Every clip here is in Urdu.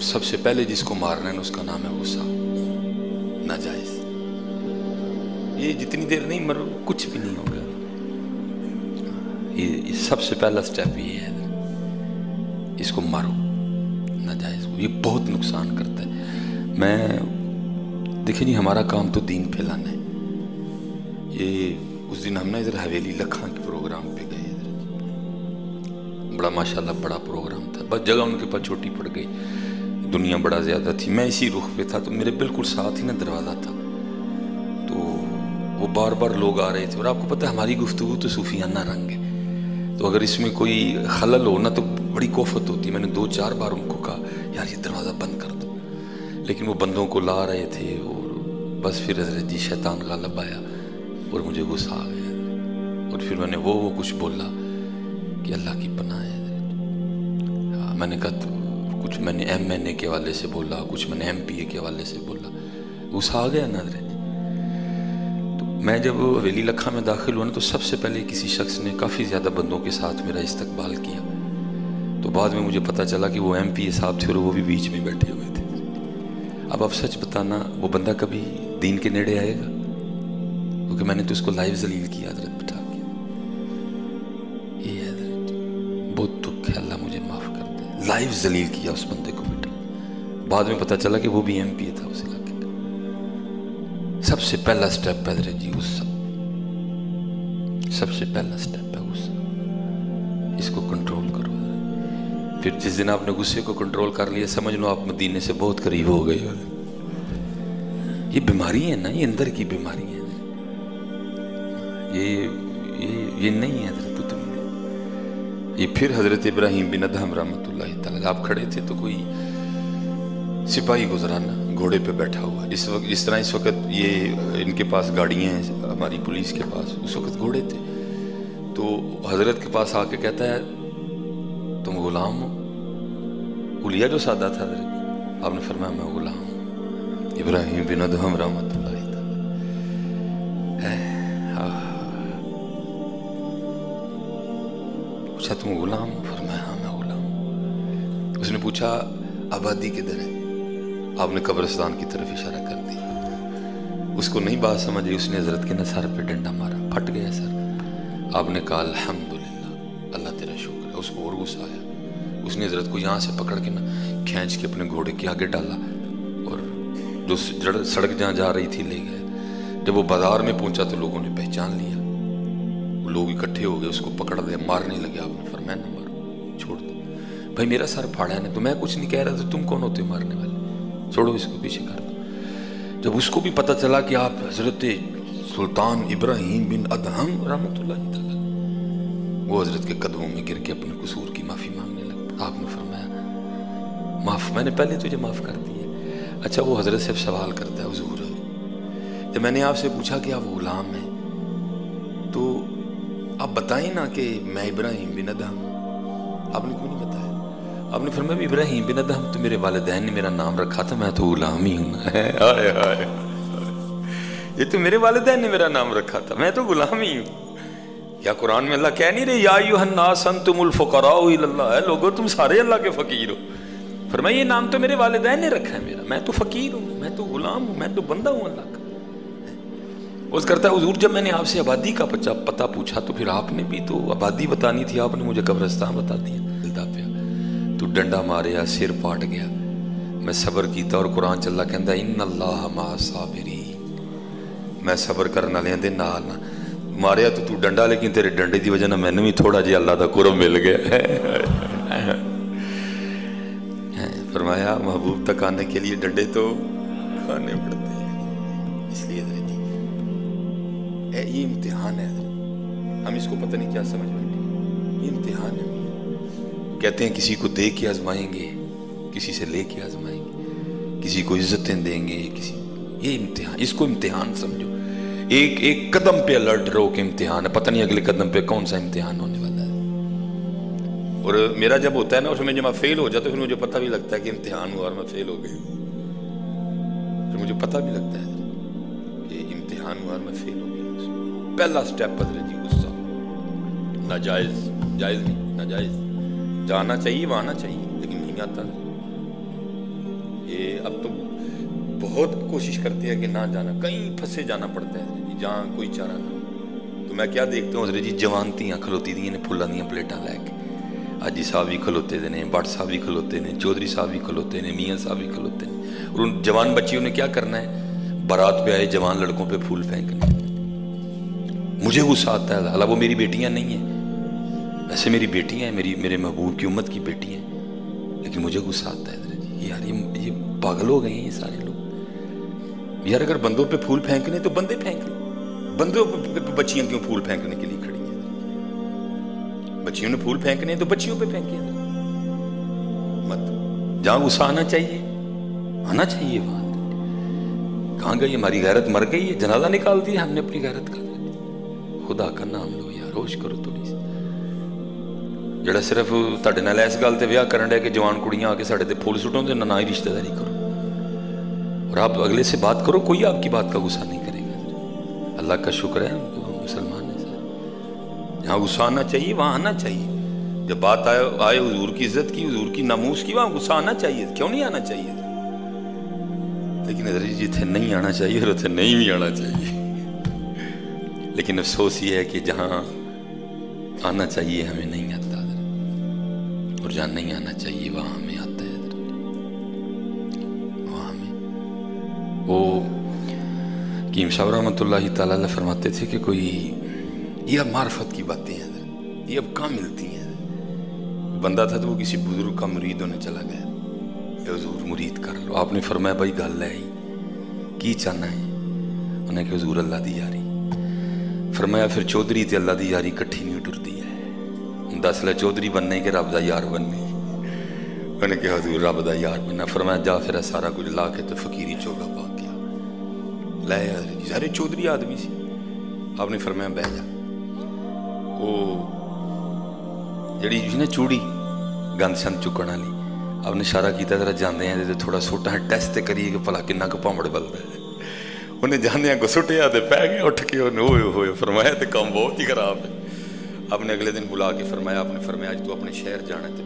اور سب سے پہلے جس کو مارنا ہے نا اس کا نام ہے غصہ، ناجائز۔ یہ جتنی دیر نہیں مر کچھ بھی نہیں ہوگا، یہ سب سے پہلا سٹیپ یہ ہے، اس کو مارو ناجائز کو، یہ بہت نقصان کرتا ہے۔ میں دیکھیں جی ہمارا کام تو دین پھیلانا ہے۔ یہ اس دن ہم نا ادھر حویلی لکھاں کے پروگرام پہ گئے، ادھر بڑا ماشاءاللہ بڑا پروگرام تھا، بس جگہ ان کے پاس چھوٹی پڑ گئی، دنیا بڑا زیادہ تھی، میں اسی رخ پہ تھا، تو میرے بالکل ساتھ ہی نا دروازہ تھا، تو وہ بار بار لوگ آ رہے تھے، اور آپ کو پتہ ہے ہماری گفتگو تو صوفیانہ رنگ ہے، تو اگر اس میں کوئی خلل ہو نا تو بڑی کوفت ہوتی ہے۔ میں نے 2-4 بار ان کو کہا یار یہ دروازہ بند کر دو، لیکن وہ بندوں کو لا رہے تھے، اور بس پھر حضرت جی شیطان غالب آیا اور مجھے غصہ آ گیا، اور پھر میں نے وہ کچھ بولا کہ اللہ کی پناہ ہے۔ میں نے کہا کچھ میں نے ایم این اے کے حوالے سے بولا، کچھ میں نے ایم پی اے کے حوالے سے بولا، غصہ آ گیا نا حضرت۔ تو میں جب حویلی لکھاں میں داخل ہوا نا تو سب سے پہلے کسی شخص نے کافی زیادہ بندوں کے ساتھ میرا استقبال کیا، تو بعد میں مجھے پتہ چلا کہ وہ ایم پی اے صاحب تھے اور وہ بھی بیچ میں بیٹھے ہوئے تھے۔ اب آپ سچ بتانا وہ بندہ کبھی دین کے نیڑے آئے گا؟ کیونکہ میں نے تو اس کو لائیو ذلیل کیا حضرت بٹھا کے۔ یہ ہے حضرت، بہت دکھ ہے، اللہ مجھے معاف کر دے، لائیو ذلیل کیا اس بندے کو بٹھا۔ بعد میں پتہ چلا کہ وہ بھی ایم پی اے تھا اس علاقے کا۔ سب سے پہلا سٹیپ ہے حضرت جی غصہ، سب سے پہلا سٹیپ ہے غصہ، اس کو کنٹرول کرو۔ پھر جس دن آپ نے غصے کو کنٹرول کر لیا سمجھ لو آپ مدینے سے بہت قریب ہو گئے ہو۔ یہ بیماری ہے نا، یہ اندر کی بیماری ہے، یہ نہیں ہے حضرت تم میں۔ یہ پھر حضرت ابراہیم بن ادہم رحمۃ اللہ تعالیٰ، آپ کھڑے تھے تو کوئی سپاہی گزرانا گھوڑے پہ بیٹھا ہوا، اس وقت جس طرح اس وقت یہ ان کے پاس گاڑیاں ہیں ہماری پولیس کے پاس، اس وقت گھوڑے تھے، تو حضرت کے پاس آ کے کہتا ہے تم غلام ہو؟ حلیہ جو سادہ تھا حضرت، آپ نے فرمایا میں غلام ہوں ابراہیم بن ادہم رحمۃ اللہ تعالیٰ۔ پوچھا تم غلام ہو؟ فرمایا ہاں میں غلام ہوں۔ اس نے پوچھا آبادی کدھر ہے؟ آپ نے قبرستان کی طرف اشارہ کر دی۔ اس کو نہیں بات سمجھی، اس نے حضرت کے سر پہ ڈنڈا مارا، پھٹ گیا سر۔ آپ نے کہا الحمدللہ، اللہ تیرا شکر ہے۔ اس کو اور غصہ آیا، اس نے حضرت کو یہاں سے پکڑ کے نا کھینچ کے اپنے گھوڑے کے آگے ڈالا، اور جو سڑک جہاں جا رہی تھی لے گئے۔ جب وہ بازار میں پہنچا تو لوگوں نے پہچان لیا، وہ لوگ اکٹھے ہو گئے، اس کو پکڑ دے مارنے لگے۔ آپ نے فرمایا نہ مارو، چھوڑ دو بھائی، میرا سر پھاڑا ہے نا، تو میں کچھ نہیں کہہ رہا تھا، تم کون ہوتے مارنے والے، چھوڑو اس کو، پیچھے کر دو۔ جب اس کو بھی پتہ چلا کہ آپ حضرت سلطان ابراہیم بن ادہم رحمۃ اللہ تعالیٰ، وہ حضرت کے قدموں میں گر کے اپنے قصور کی معافی مانگنے لگا۔ آپ نے فرمایا معاف، میں نے پہلے تجھے معاف کر دی ہے۔ اچھا وہ حضرت سے سوال کرتا ہے حضور، جب میں نے آپ سے پوچھا کہ آپ غلام ہیں تو آپ بتائیں نا کہ میں ابراہیم بن ادہم ہوں، آپ نے کیوں نہیں بتایا؟ آپ نے فرمایا ابراہیم بن ادہم تو میرے والدین نے میرا نام رکھا تھا، میں تو غلام ہی ہوں۔ ہائے ہائے، یہ تو میرے والدین نے میرا نام رکھا تھا، میں تو غلام ہی ہوں۔ یا قرآن میں اللہ کہہ نہیں رہے یا ایھا الناس انتم الفقراء الی اللہ، اے لوگو تم سارے اللہ کے فقیر ہو۔ فرمایا یہ نام تو میرے والدین نے رکھا ہے میرا، میں تو فقیر ہوں، میں تو غلام ہوں، میں تو بندہ ہوں اللہ کا۔ اس کرتا ہے حضور جب میں نے آپ سے آبادی کا پتہ پوچھا تو پھر آپ نے بھی تو آبادی بتانی تھی، آپ نے مجھے قبرستان بتا دیا۔ دلدا پیا تو ڈنڈا ماریا، سر پاٹ گیا، میں صبر کیتا، اور قرآن چلا کہندا ان اللہ مع الصابرین، میں صبر کرنے والے دے نال نہ ماریا تو ڈنڈا، لیکن تیرے ڈنڈے دی وجہ نہ میں نے بھی تھوڑا جی اللہ دا قرب مل گیا۔ فرمایا محبوب تک آنے کے لیے ڈنڈے تو کھانے پڑتے ہیں، اس لیے حضرت جی یہ امتحان ہے حضرت، ہم اس کو پتہ نہیں کیا سمجھ بیٹھے، یہ امتحان ہے۔ کہتے ہیں کسی کو دے کے آزمائیں گے، کسی سے لے کے آزمائیں گے، کسی کو عزتیں دیں گے، کسی یہ امتحان، اس کو امتحان سمجھو۔ ایک قدم پہ الرٹ رہو کہ امتحان ہے، پتہ نہیں اگلے قدم پہ کون سا امتحان ہونے والا ہے۔ اور میرا جب ہوتا ہے نا اس میں جب میں فیل ہو جاتا تو پھر مجھے پتہ بھی لگتا ہے کہ امتحان ہوا اور میں فیل ہو گئی، پھر مجھے پتہ بھی لگتا ہے کہ امتحان ہوا اور میں فیل ہو گیا۔ پہلا سٹیپ حضرت جی غصہ، ناجائز، جائز نہیں، ناجائز، جانا چاہیے وہاں آنا چاہیے لیکن نہیں آتا، یہ اب تو بہت کوشش کرتے ہیں کہ نہ جانا، کہیں پھنسے جانا پڑتا ہے جہاں کوئی چارہ نہ ہو۔ تو میں کیا دیکھتا ہوں حضرت جی جوانتیاں کھلوتی دیا نے پھلاں دیاں پلیٹاں لے کے، حاجی صاحب بھی کھلوتے نے، بٹ صاحب بھی کھلوتے نے، چودھری صاحب بھی کھلوتے نے، میاں صاحب بھی کھلوتے ہیں، اور ان جوان بچیوں نے کیا کرنا ہے، بارات پہ آئے جوان لڑکوں پہ پھول پھینکنے۔ مجھے غصہ آتا ہے، حالانکہ وہ میری بیٹیاں نہیں ہیں، ویسے میری بیٹیاں ہیں، میرے محبوب کی امت کی بیٹی ہیں، لیکن مجھے غصہ آتا ہے حضرت جی، یار یہ پاگل ہو گئے ہیں یہ سارے لوگ۔ یار اگر بندوں پہ پھول پھینکنے تو بندے پھینک لیں، بندوں پہ بچیاں کیوں پھول پھینکنے کے لیے کھڑی ہیں؟ بچیوں نے پھول پھینکنے ہیں تو بچیوں پہ پھینکیں مت، جہاں غصہ آنا چاہیے وہاں۔ کہاں گئی ہماری غیرت؟ مر گئی ہے، جنازہ نکال دیا ہم نے اپنی غیرت کا۔ خدا کا نام لو یار، ہوش کرو تھوڑی سی۔ جڑا صرف تہاڈے نال اس گل تے ویاہ کرن ڈے کہ جوان کڑیاں آ کے ساڈے تے پھول سٹوں تے نہ ہی رشتہ داری کرو، اور آپ اگلے سے بات کرو، کوئی آپ کی بات کا غصہ نہیں کرے گا۔ اللہ کا شکر ہے ہم مسلمان ہیں سارے، جہاں غصہ آنا چاہیے وہاں آنا چاہیے۔ جب بات آئے حضور کی عزت کی، حضور کی ناموس کی، وہاں غصہ آنا چاہیے، کیوں نہیں آنا چاہیے؟ لیکن حضرت جی تھے نہیں آنا چاہیے اور اتنے نہیں بھی آنا چاہیے۔ لیکن افسوس یہ ہے کہ جہاں آنا چاہیے ہمیں نہیں آتا حضرت، اور جہاں نہیں آنا چاہیے وہاں ہمیں آتا ہے حضرت، وہاں ہمیں۔ وہ حکیم صاحب رحمۃ اللہ تعالیٰ علیہ فرماتے تھے کہ کوئی یہ اب معرفت کی باتیں ہیں حضرت، یہ اب کہاں ملتی ہیں حضرت۔ بندہ تھا تو وہ کسی بزرگ کا مرید ہونے چلا گیا، کہ حضور مرید کر لو۔ آپ نے فرمایا بھائی گل ہے کی چاہنا ہے؟ انہیں کہ حضور اللہ دی یاری۔ فرمایا پھر چودھری تے اللہ دی یاری کٹھی نہیں ٹردی ہے، دس لے چودھری بننے کہ رب دا یار بننے؟ انہیں کہ حضور رب دا یار بننا۔ فرمایا جا پھر سارا کچھ لا کے تو فقیری چوگا پا کے لائے حضرت جی، سارے چودھری آدمی سی۔ آپ نے فرمایا بہ جا، وہ جڑی نا چوڑی گند شند چکن والی، آپ نے اشارہ کیتا ذرا جاندے ہیں تھوڑا سوٹا ٹیسٹ کریے کہ بھلا کنا کو پامڑ بلدا ہے۔ انہیں جاندیاں کو سٹیا تے پہ گئے اٹھ کے، انہیں ہوئے ہوئے فرمایا تے کام بہت ہی خراب ہے۔ آپ نے اگلے دن بلا کے فرمایا، آپ نے فرمایا آج تو اپنے شہر جانا تے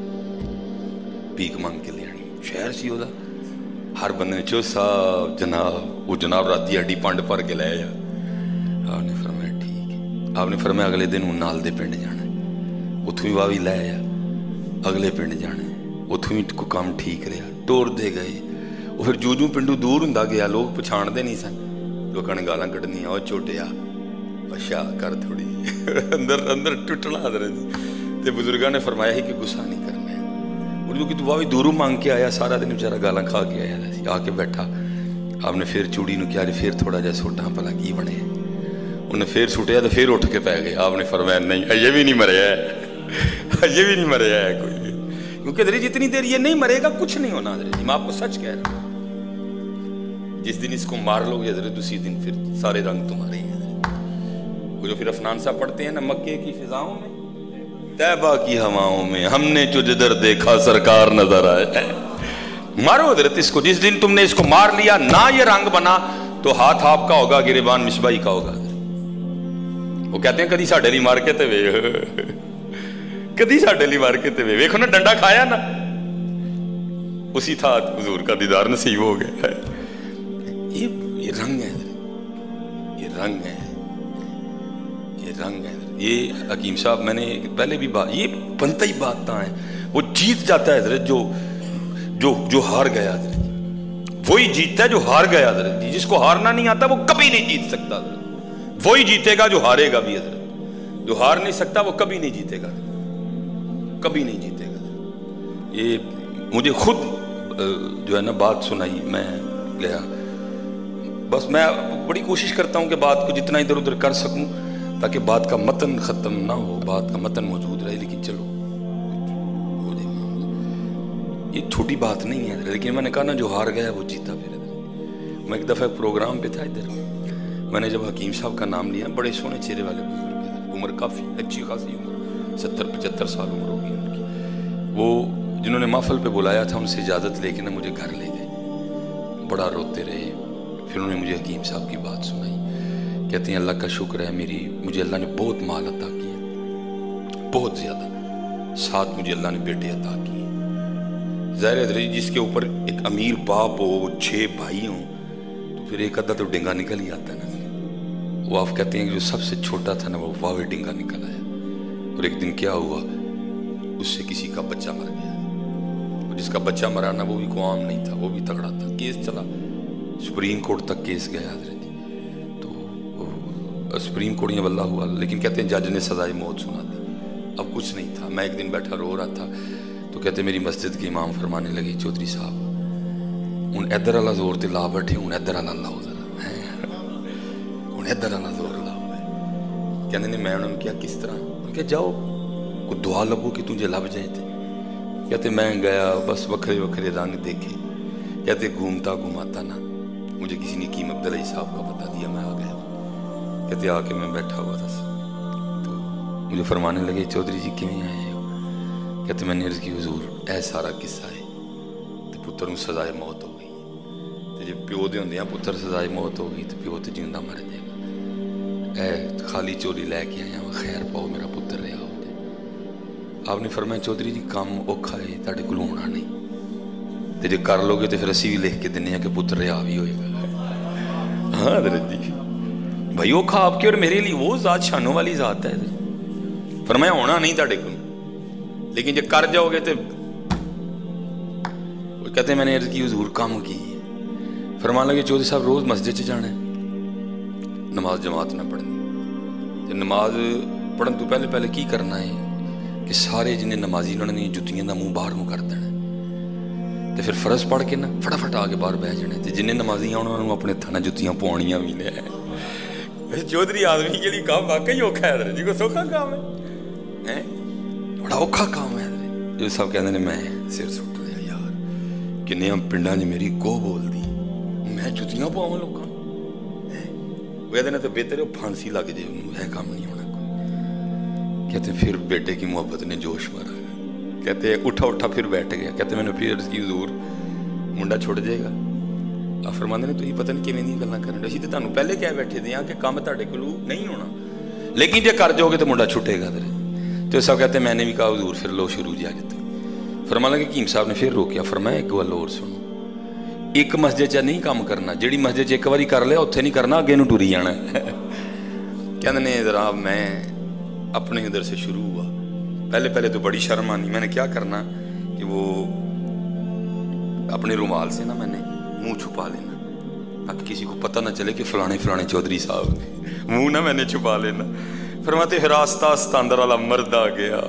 بھیک مانگ کے لے آنی۔ شہر سی دا ہر بندے نے چو صاحب جناب، وہ جناب راتی ہڈی پانڈ پر کے لے جا۔ آپ نے فرمایا ٹھیک ہے۔ آپ نے فرمایا اگلے دن وہ نال دے پنڈ جانا ہے، اتھوں ہی واوی لے جا، اگلے پنڈ جانا ہے، اتھوں ہی کو کام ٹھیک رہا، ٹور دے گئے۔ وہ پھر جو پنڈو دور ہوں گیا، لوگ پچھان دے نہیں سن، لوگوں نے گالاں کٹنی، اور چوٹیا پشا کر تھوڑی اندر ٹوٹنا حضرت۔ تے بزرگاں نے فرمایا ہی کہ غصہ نہیں کرنا ہے، اور جو کہ تو بھی دوروں مانگ کے آیا، سارا دن بیچارہ گالاں کھا کے آیا، آ کے بیٹھا۔ آپ نے پھر چوڑی نو کیا پھر تھوڑا جا سوٹا پلا کی بنے، انہیں پھر سٹیا تو پھر اٹھ کے پی گئے۔ آپ نے فرمایا نہیں یہ بھی نہیں مریا ہے، یہ بھی نہیں مریا ہے کوئی، کیونکہ حضرت جتنی دیر یہ نہیں مرے گا کچھ نہیں ہونا حضرت جی، میں آپ کو سچ کہہ رہا ہوں۔ جس دن اس کو مار لو گے حضرت اسی دن پھر سارے رنگ تمہارے ہیں حضرت۔ وہ جو پھر افنان صاحب پڑھتے ہیں نا، مکے کی فضاؤں میں، طیبہ کی ہواؤں میں ہم نے جو جدھر دیکھا سرکار نظر آئے۔ مارو حضرت اس کو، جس دن تم نے اس کو مار لیا نہ یہ رنگ بنا تو ہاتھ آپ کا ہوگا، گریبان مصباحی کا ہوگا۔ وہ کہتے ہیں کدی ساڈے لی مار کے تے وے، کدی ساڈے لی مار کے تے وے، ویکھو نا ڈنڈا کھایا نا، اسی تھا حضور کا دیدار نصیب ہو گیا ہے۔ یہ رنگ ہے، یہ رنگ ہے، یہ رنگ ہے۔ یہ حکیم صاحب میں نے پہلے بھی بات، یہ بنتا ہی بات ہے، وہ جیت جاتا ہے حضرت جو ہار گیا حضرت، وہی جیتتا ہے جو ہار گیا حضرت جی۔ جس کو ہارنا نہیں آتا وہ کبھی نہیں جیت سکتا حضرت، وہی جیتے گا جو ہارے گا بھی حضرت، جو ہار نہیں سکتا وہ کبھی نہیں جیتے گا، کبھی نہیں جیتے گا۔ یہ مجھے خود جو ہے نا بات سنائی، میں گیا، بس میں بڑی کوشش کرتا ہوں کہ بات کو جتنا ادھر ادھر کر سکوں تاکہ بات کا متن ختم نہ ہو، بات کا متن موجود رہے، لیکن چلو ہو جائے معاملہ۔ یہ چھوٹی بات نہیں ہے، لیکن میں نے کہا نا جو ہار گیا وہ جیتا پھر۔ میں ایک دفعہ پروگرام پہ تھا ادھر، میں نے جب حکیم صاحب کا نام لیا، بڑے سونے چہرے والے بزرگ ہیں، عمر کافی اچھی خاصی عمر، 70-75 سال عمر ہوگی ان کی۔ وہ جنہوں نے محفل پہ بلایا تھا ان سے اجازت لے کے نا مجھے گھر لے گئے، بڑا روتے رہے۔ پھر انہوں نے مجھے حکیم صاحب کی بات سنائی، کہتے ہیں اللہ کا شکر ہے مجھے اللہ نے بہت مال عطا کیا، بہت زیادہ، ساتھ مجھے اللہ نے بیٹے عطا کیے، ظاہر ہے جس کے اوپر ایک امیر باپ ہو 6 بھائی ہوں تو پھر ایک آدھا تو ڈنگا نکل ہی آتا ہے نا. وہ آپ کہتے ہیں کہ جو سب سے چھوٹا تھا نا وہ واوے ڈنگا نکل آیا. اور ایک دن کیا ہوا, اس سے کسی کا بچہ مر گیا. اور جس کا بچہ مرا نا وہ بھی کوئی عام نہیں تھا, وہ بھی تگڑا تھا. کیس چلا, سپریم کورٹ تک کیس گیا حضرت. تو سپریم کورٹ یہ واللہ ہوا, لیکن کہتے ہیں جج نے سزائے موت سنا دی. اب کچھ نہیں تھا. میں ایک دن بیٹھا رو رہا تھا تو کہتے میری مسجد کے امام فرمانے لگے چودھری صاحب ہوں ادھر والا زور تے لا بیٹھے, ہوں ادھر والا لاؤ ذرا, ہوں ادھر والا زور لاؤ. کہتے میں انہوں نے کیا کس طرح, کہ جاؤ کوئی دعا لگو کہ تجھے لب جائے تھے. کہتے میں گیا, بس وکھرے وکھرے رنگ دیکھے. کہتے گھومتا گھوماتا نا مجھے کسی نے کیم عبدالعی صاحب کا بتا دیا, میں آ گیا. کہتے آ کے میں بیٹھا ہوا تھا تو مجھے فرمانے لگے چودھری جی کیوں آئے ہو. کہتے میں نے عرض کی حضور اے سارا قصہ ہے تو پتر نوں سزائے موت ہو گئی. تو جب پیو دے ہوندے پتر سزائے موت ہو گئی تو پیو تو جیندہ مر جائے گا. اے خالی چولی لے کے آیا ہوں, خیر پاؤ میرا پتر رہا ہو جائے. آپ نے فرمایا چودھری جی کام اوکھا ہے تہاڈے کول ہونا نہیں, تے جے کر لو گے تو پھر اسی بھی لکھ کے دینے ہیں کہ پتر رہا بھی ہوئے گا. ہاں حضرت جی بھائی اوکھا آپ کے اور میرے لیے وہ ذات شانوں والی ذات ہے. فرمایا ہونا نہیں تہاڈے کول, لیکن جے کر جاؤ گے تو کہتے ہیں میں نے عرض کی حضور کام کی. فرمان لگے چودھری صاحب روز مسجد سے جانا ہے, نماز جماعت نہ پڑھنی. نماز پڑھن تو پہلے کی کرنا ہے کہ سارے جنہیں نمازی انہوں نے جتیاں دا منہ باہر کر دینا, تو پھر فرض پڑھ کے نا فٹافٹ آ کے باہر بہ جانے. تو جنہیں نمازی انہوں نے اپنے تھانا جتیاں پوانیاں بھی لے. چودھری آدمی کے لیے کام واقعی اوکھا ہے جی, کو سوکھا کام ہے, بڑا اوکھا کام ہے. جو سب کہتے ہیں میں سر سٹ رہا یار کنیا پنڈا نے میری کو بول دی, میں جتیاں پواں لوگوں وہ کہتے ہیں تو بہتر ہے پھانسی لگ جائے, انہوں یہ کام نہیں ہونا کوئی. کہتے ہیں پھر بیٹے کی محبت نے جوش مارا. کہتے ہیں اٹھا پھر بیٹھ گیا. کہتے ہیں میں نے پھر عرض کی حضور منڈا چھوڑ جائے گا. آپ فرماندے نے تسی پتہ نہیں کیویں دی گلاں کرن, اسی تے تانوں پہلے کہہ بیٹھے تھے کہ کام تہاڈے کولوں نہیں ہونا, لیکن جے کر جاؤ گے تو منڈا چھٹے گا. تو سب کہتے ہیں میں نے بھی کہا حضور پھر لو شروع جا جاتے. فرمایا کہ حکیم صاحب نے پھر روکیا. فرمایا ایک گل اور سنو, ایک مسجد چ نہیں کام کرنا, جیڑی مسجد چ ایک باری کر لیا اتنے نہیں کرنا, اگے نوں ٹری جانا. کہتے ہیں ذرا میں اپنے ادھر سے شروع ہوا. پہلے تو بڑی شرم آنی. میں نے کیا کرنا کہ وہ اپنے رومال سے نا میں نے منہ چھپا لینا تاکہ کسی کو پتہ نہ چلے کہ فلانے چودھری صاحب نے, منہ نہ میں نے چھپا لینا. فرماتے پھر آستہ آستہ اندر والا مرد آ گیا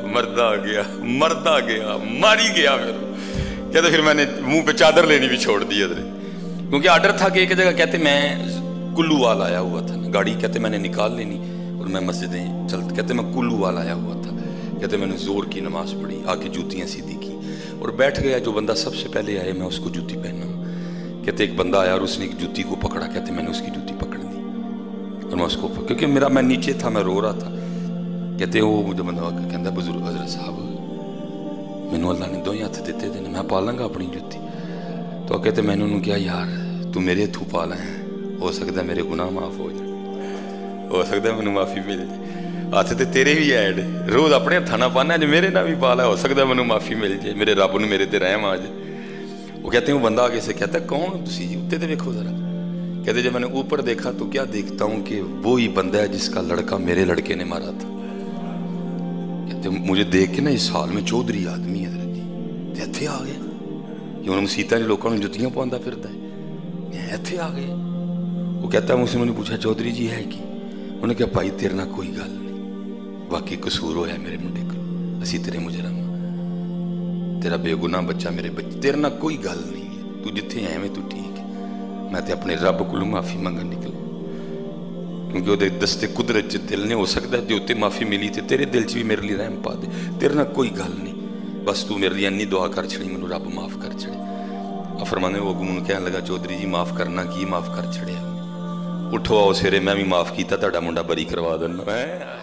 ماری گیا. کہتے پھر میں نے منہ پہ چادر لینی بھی چھوڑ دی ادھر, کیونکہ آرڈر تھا کہ ایک جگہ کہتے میں کلو وال آیا ہوا تھا گاڑی, کہتے میں نے نکال لینی اور میں مسجدیں چلتے. کہتے میں کلو وال آیا ہوا تھا. کہتے میں نے زور کی نماز پڑھی, آ کے جوتیاں سیدھی کی اور بیٹھ گیا. جو بندہ سب سے پہلے آئے میں اس کو جوتی پہنا. کہتے ایک بندہ آیا اور اس نے ایک جوتی کو پکڑا. کہتے میں نے اس کی جوتی پکڑ دی اور میں اس کو, کیونکہ میں نیچے تھا, میں رو رہا تھا. کہتے وہ مجھے بندہ کہتا بزرگ حضرت صاحب مینوں اللہ نے دو ہاتھ دیتے تھے, میں پالاں گا اپنی جوتی. تو کہتے میں نے انہوں کیا یار تو میرے ہتھوں پالا ہے, ہو سکتا ہے میرے گناہ معاف ہو جائے, ہو سکتا ہے مینوں معافی مل جائے. ہاتھ تے تیرے بھی ایڈ روز اپنے ہاتھاں نہ پانا, جو میرے نہ بھی پالا ہو سکتا ہے مینوں معافی مل جائے, میرے رب نے میرے تے رحم آ جائے. وہ کہتے ہیں وہ بندہ آگے سے کہتا ہے کون تسی جی, اتنے تے دیکھو ذرا. کہتے جب میں نے اوپر دیکھا تو کیا دیکھتا ہوں کہ وہی بندہ ہے جس کا لڑکا میرے لڑکے نے مارا تھا. کہتے مجھے دیکھ کے نا اس حال میں چودھری آدمی حضرت جی تے اتھے آ گئے کہ انہوں مسیتاں جو لوگوں نے جتیاں پواندا پھردا ہے, اتھے آ گئے. وہ کہتا ہے مسلم نے پوچھا چودھری جی ہے کی, انہوں نے کہا بھائی تیرے نہ کوئی گل نہیں, واقعی قصور ہویا میرے منڈے کو, اسی تیرے مجرم, تیرا بے گناہ بچہ میرے بچے, تیرے نہ کوئی گل نہیں ہے, تو جتھے ایویں تو ٹھیک ہے. میں تے اپنے رب کو معافی منگن نکلا, کیونکہ وہ دستے قدرت دل نے ہو سکتا ہے جو تے معافی ملی تے تیرے دل چ بھی میرے لیے رحم پا دے. تیرے نہ کوئی گل نہیں, بس تو میرے لیے انی دعا کر چھڑی مینوں رب معاف کر چھڑے. فرمانے وہ اگوں کہنے لگا چودھری جی معاف کرنا کی, معاف کر چھڑیا, اٹھو آؤ سویرے میں بھی معاف کیتا, تہاڈا منڈا بری کروا دینا.